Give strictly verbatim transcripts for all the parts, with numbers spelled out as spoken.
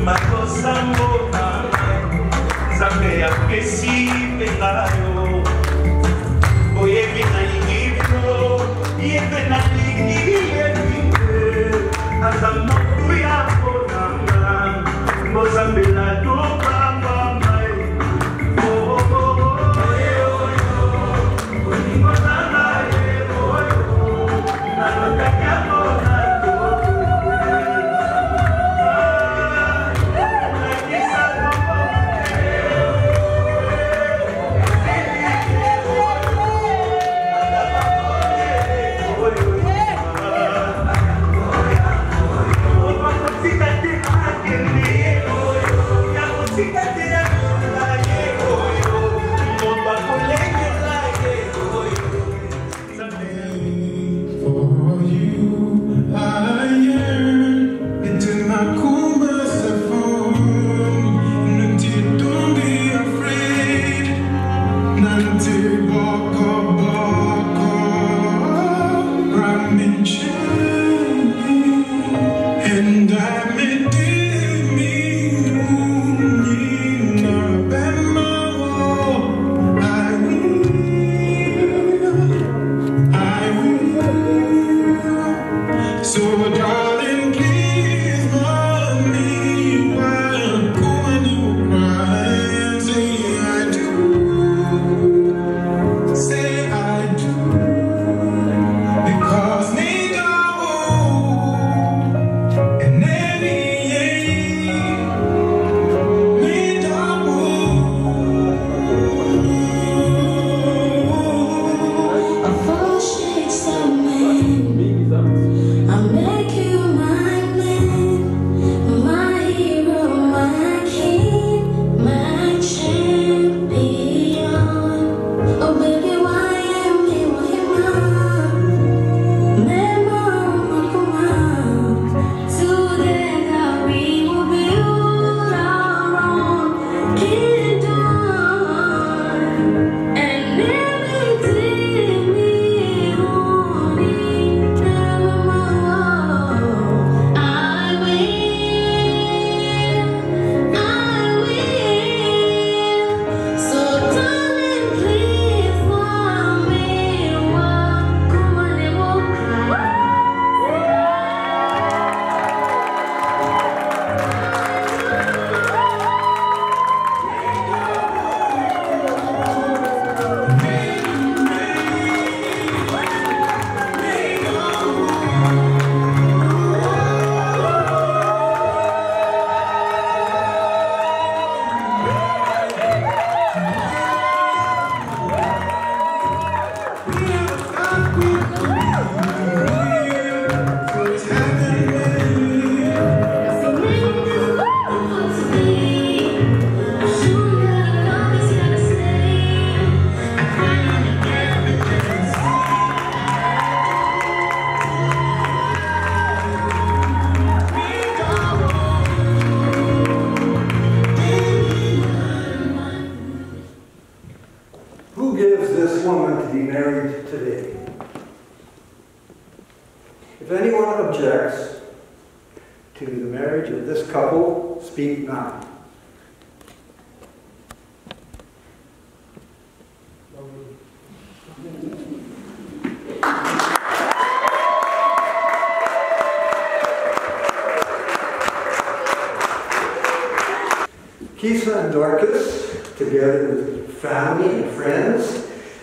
Kisa and Dorcas, together with family and friends,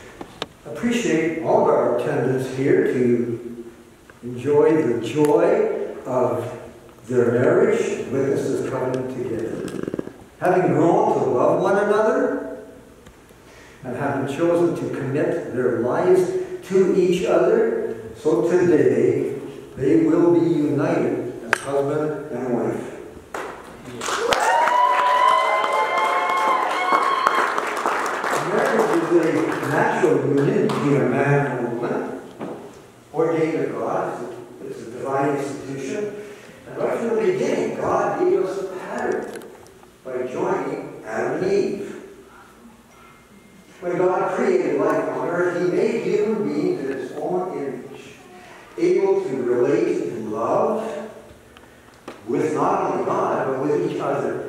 appreciate all of our attendance here to enjoy the joy of their marriage and witness this covenant together. Having grown to love one another and having chosen to commit their lives to each other, so today they will be united as husband and wife. A natural union between a man and a woman, ordained of God. It's a divine institution. And right from the beginning, God gave us a pattern by joining Adam and Eve. When God created life on earth, He made human beings in His own image, able to relate in love with not only God, but with each other. another.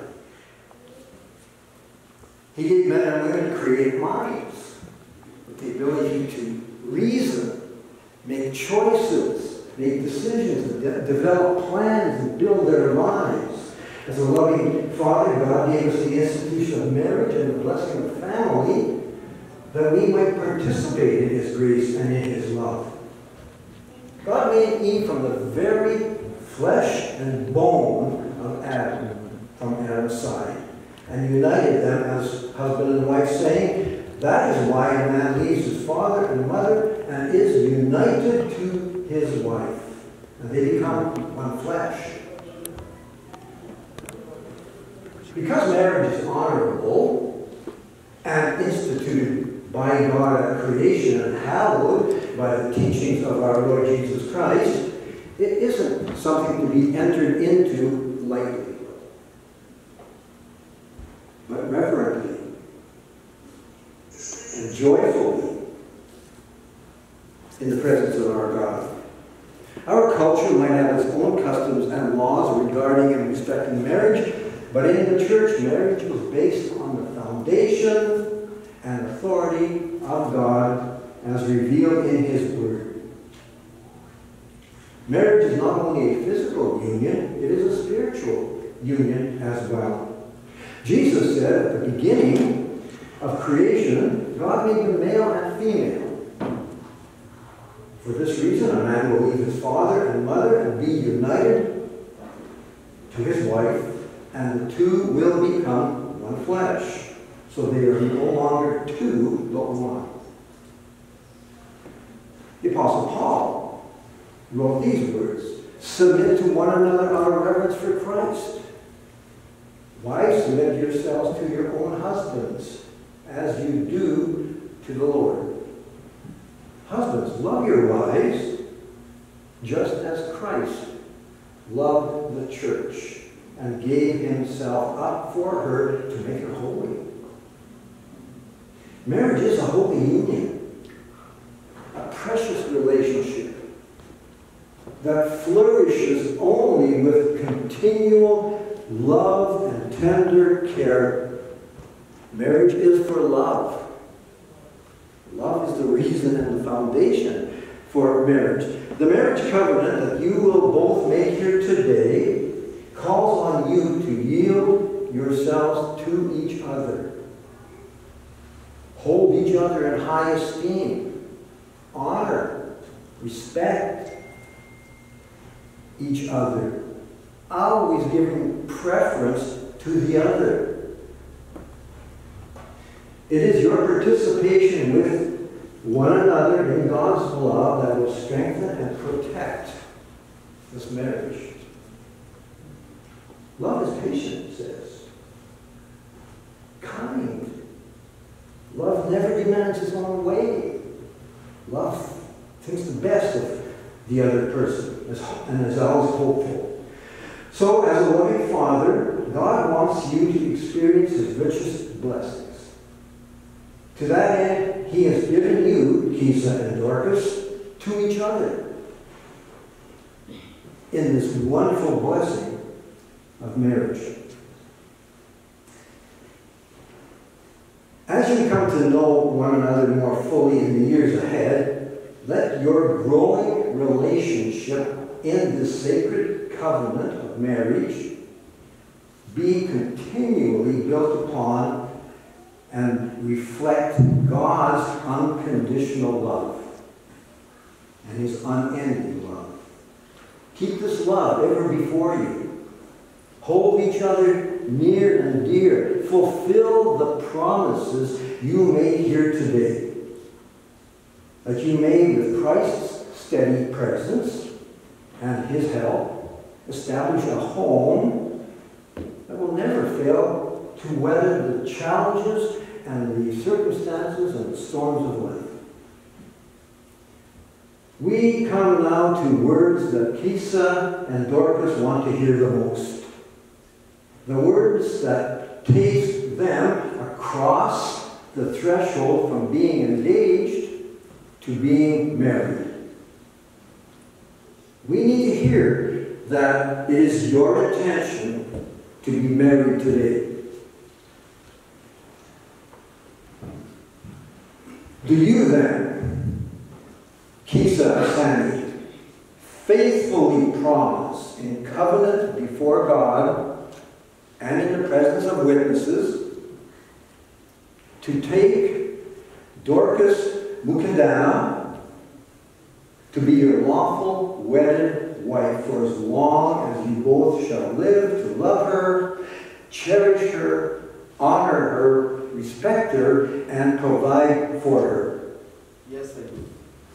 He gave men and women creative minds with the ability to reason, make choices, make decisions, and de- develop plans and build their lives. As a loving Father, God gave us the institution of marriage and the blessing of family that we might participate in His grace and in His love. God made Eve from the very flesh and bone of Adam, from Adam's side, and united them as husband and wife, saying, that is why a man leaves his father and mother and is united to his wife, and they become one flesh. Because marriage is honorable and instituted by God at creation and hallowed by the teachings of our Lord Jesus Christ, it isn't something to be entered into lightly, but reverently and joyfully in the presence of our God. Our culture might have its own customs and laws regarding and respecting marriage, but in the church, marriage is based on the foundation and authority of God as revealed in His Word. Marriage is not only a physical union, it is a spiritual union as well. Jesus said at the beginning of creation, God made them male and female. For this reason, a man will leave his father and mother and be united to his wife, and the two will become one flesh. So they are no longer two, but one. The Apostle Paul wrote these words, submit to one another out of reverence for Christ. Wives, submit yourselves to your own husbands, as you do to the Lord. Husbands, love your wives, just as Christ loved the church and gave Himself up for her to make her holy. Marriage is a holy union, a precious relationship that flourishes only with continual love and tender care. Marriage is for love. Love is the reason and the foundation for marriage. The marriage covenant that you will both make here today calls on you to yield yourselves to each other. Hold each other in high esteem. Honor, respect each other. Always giving preference to the other. It is your participation with one another in God's love that will strengthen and protect this marriage. Love is patient, it says. Kind. Love never demands its own way. Love thinks the best of the other person and is always hopeful. So, as a loving Father, God wants you to experience His richest blessings. To that end, He has given you, Kisa and Dorcas, to each other in this wonderful blessing of marriage. As you come to know one another more fully in the years ahead, let your growing relationship in the sacred covenant of marriage be continually built upon and reflect God's unconditional love and His unending love. Keep this love ever before you. Hold each other near and dear. Fulfill the promises you made here today, that you made with Christ's steady presence and His help establish a home that will never fail to weather the challenges and the circumstances and the storms of life. We come now to words that Kisa and Dorcas want to hear the most. The words that take them across the threshold from being engaged to being married. We need to hear that it is your intention to be married today? Do you then, Kisa Asani, faithfully promise in covenant before God and in the presence of witnesses to take Dorcas Mukandana to be your lawful wedded wife for as long as you both shall live, to love her, cherish her, honor her, respect her, and provide for her? Yes, I do.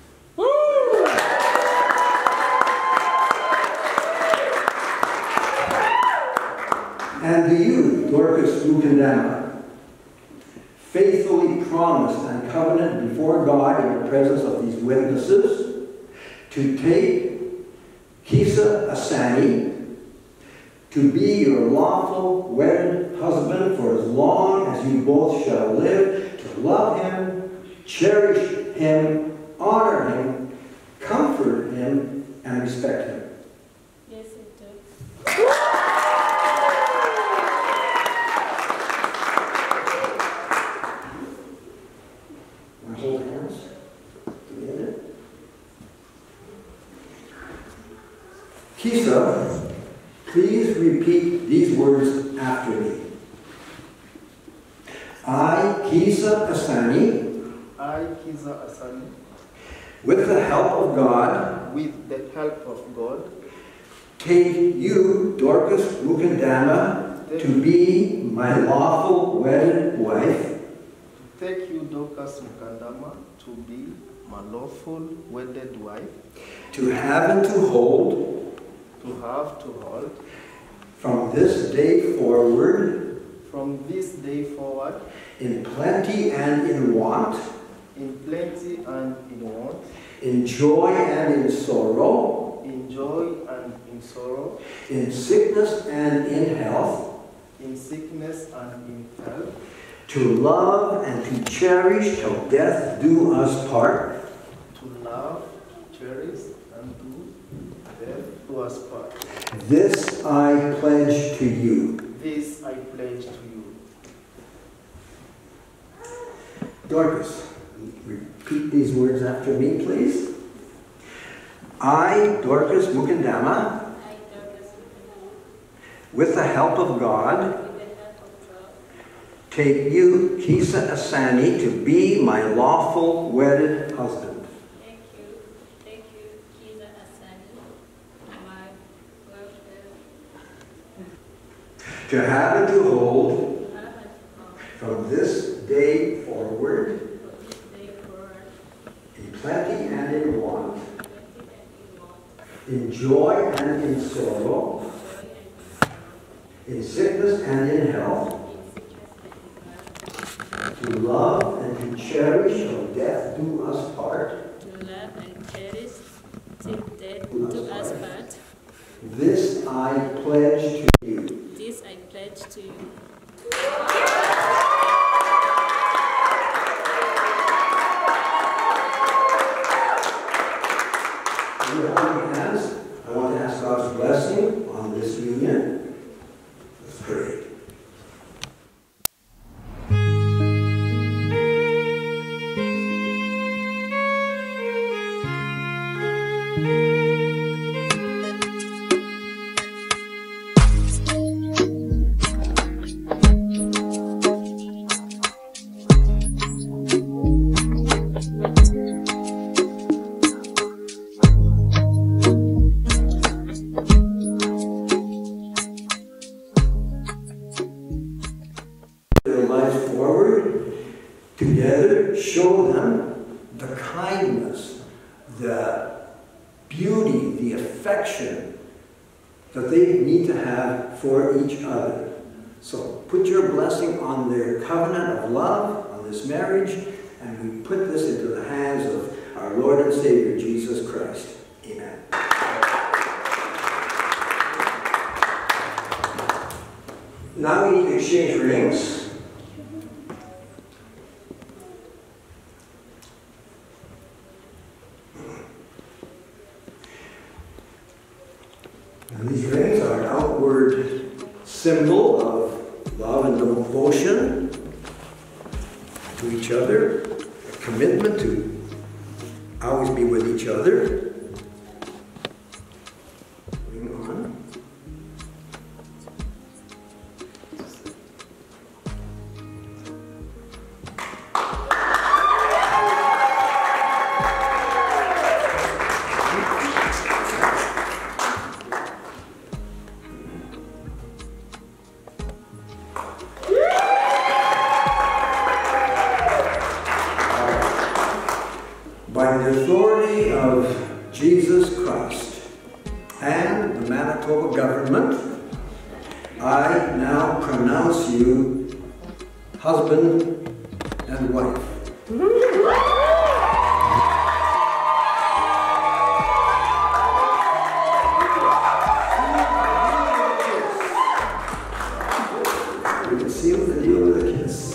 And do you, Dorcas Mukandana, faithfully promise and covenant before God in the presence of these witnesses to take Kisa Asani to be your lawful wedded husband for as long as you both shall live, to love him, cherish him, honor him, comfort him, and respect him? Yes, I do. My hold hands together. Kisa, please repeat these words after me. I, Kisa Asani, I, Kisa Asani, with the help of God, with the help of God, take you, Dorcas Mukandana, to be my lawful wedded wife, take you, Dorcas Mukandana, to be my lawful wedded wife, to have and to hold, to have to hold, from this day forward, from this day forward, in plenty and in want, in plenty and in want, in joy and in sorrow, in joy and in sorrow, in sickness and in health, in sickness and in health, to love and to cherish till death do us part. to love, cherish, and do death do us part. This I pledge to you. This I pledge to you. Dorcas, repeat these words after me, please. I, Dorcas Mukandana, I, Dorcas Mukandana, with the help of God, with the help of God, take you, Kisa Asani, to be my lawful wedded husband, take you, take you, Kisa Asani, my welfare, to have and to hold, to have and to hold, from this day forward, from this day forward, in plenty and in want, plenty and in want, in joy and in sorrow, joy and in sorrow, in sickness and in health, in sickness and in health, to love and to cherish till death do us part. to love and cherish till death do us part. This I pledge to you. This I pledge to you. In your holy hands, I want to ask God's blessing on this union. Let's pray. Their lives forward together, show them the kindness, the beauty, the affection that they need to have for each other. So put your blessing on their covenant of love, on this marriage, and we put this into the hands of our Lord and Savior, Jesus Christ. Amen. Now we need to exchange rings. And these rings are an outward symbol each other, a commitment to always be with each other. Moving on. By the authority of Jesus Christ and the Manitoba government, I now pronounce you husband and wife. You can seal the deal with a kiss.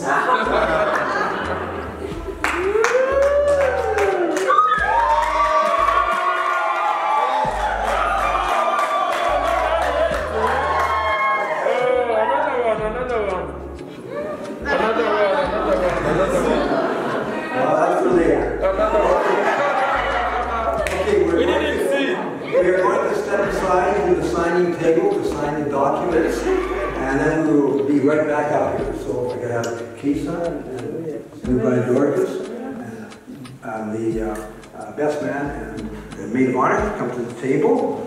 Table to sign the documents, and then we will be right back up here. So I could have Kisa and new bride Dorcas, and um, the uh, uh, best man and the maid of honor come to the table.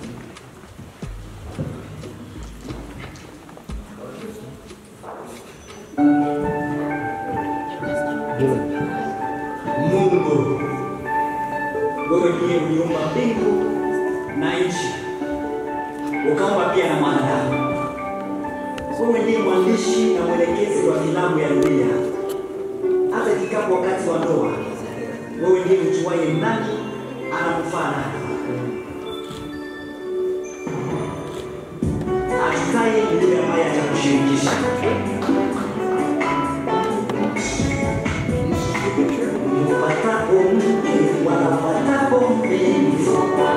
Mungu, wewe ndiye uliumba mbingu na nchi, ukaumba pia na mwanadamu. Wewe ndiye mwandishi na mwelekezi wa filamu ya dunia. Hata ikikapo wakati wa ndoa, wewe ndiye ujuaye nani anamfaa nani. Atakaye ndiye ambaye atakushirikisha. Wapatapo mke, wanapatapo mpenzi,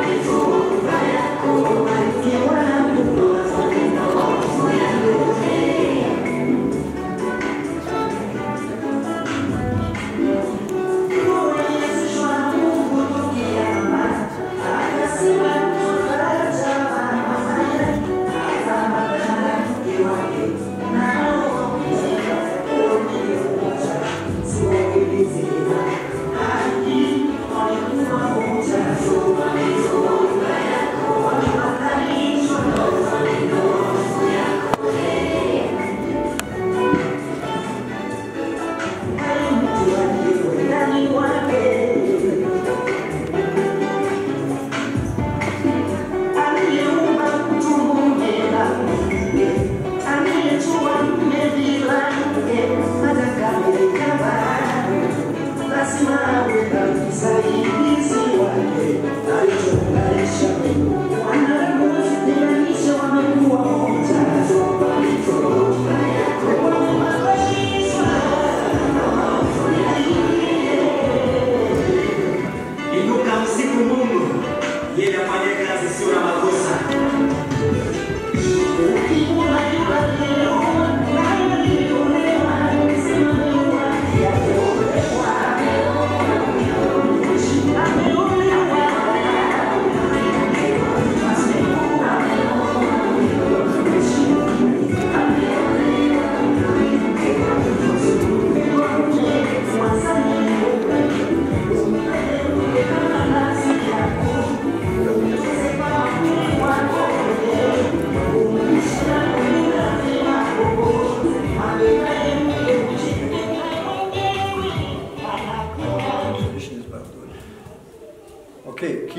Okay,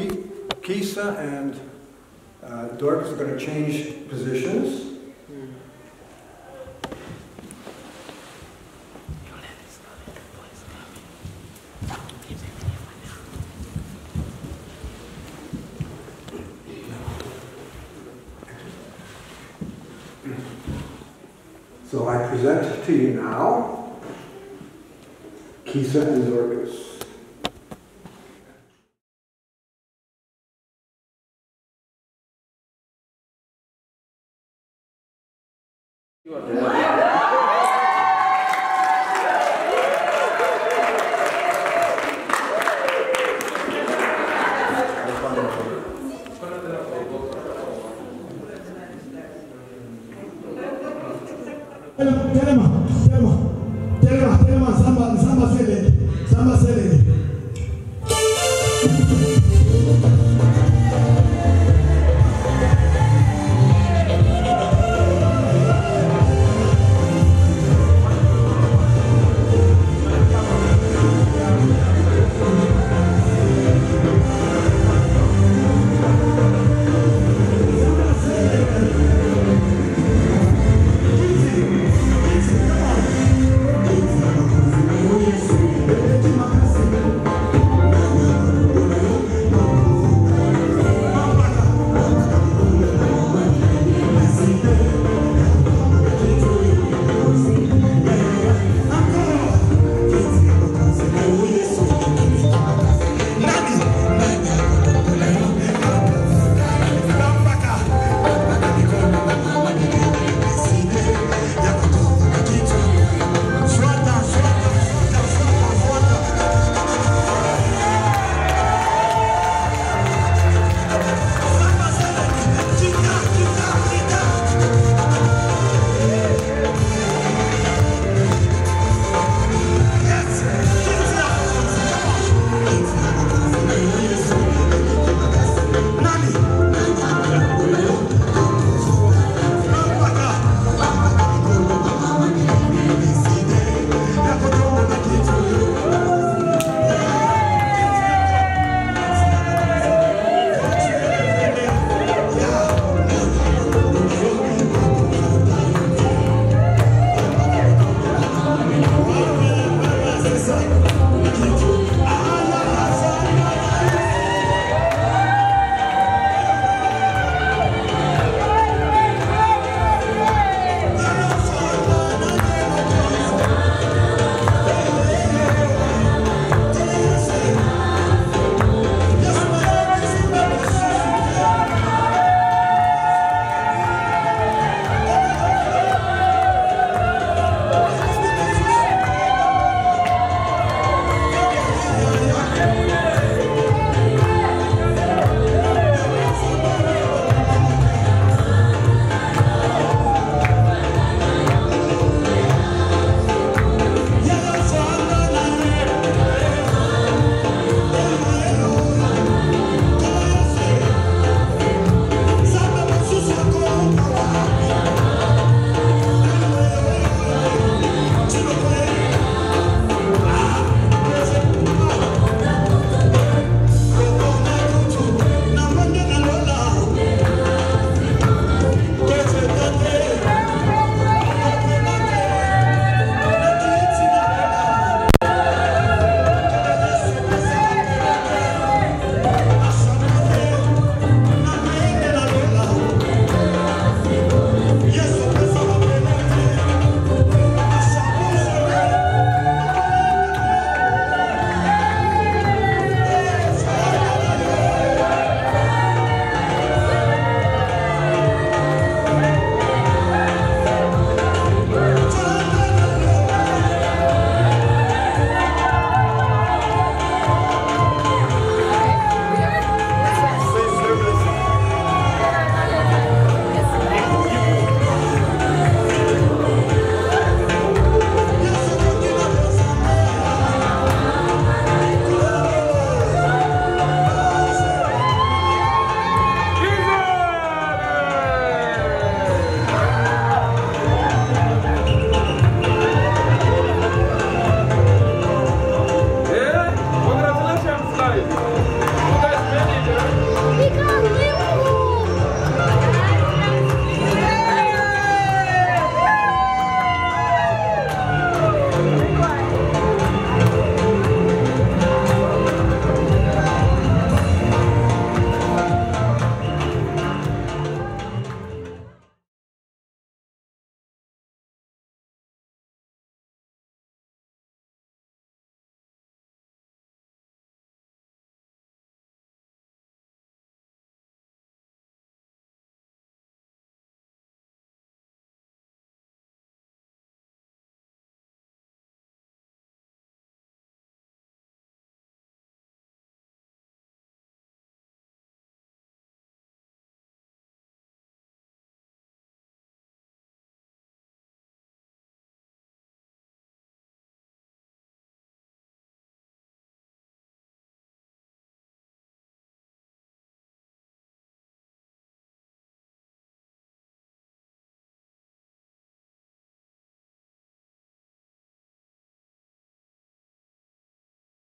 Kisa and uh, Dorcas are going to change positions. So I present to you now Kisa and Dorcas. Telema, telema, telema, telema, samba, samba selenge, samba selenge.